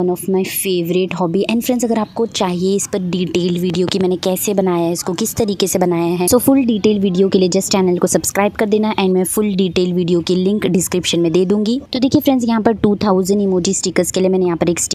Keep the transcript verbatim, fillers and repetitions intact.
One of my favourite hobby. And friends, अगर आपको चाहिए इस पर डिटेल वीडियो कि मैंने कैसे बनाया है, इसको किस तरीके से बनाया है, सो फुल डिटेल वीडियो के लिए जस्ट चैनल को सब्सक्राइब कर देना एंड मैं फुल डिटेल वीडियो की लिंक डिस्क्रिप्शन में दे दूंगी। तो देखिए फ्रेंड्स, यहाँ पर टू थाउजेंड इमोजी स्टिकर्स के लिए मैंने यहाँ पर एक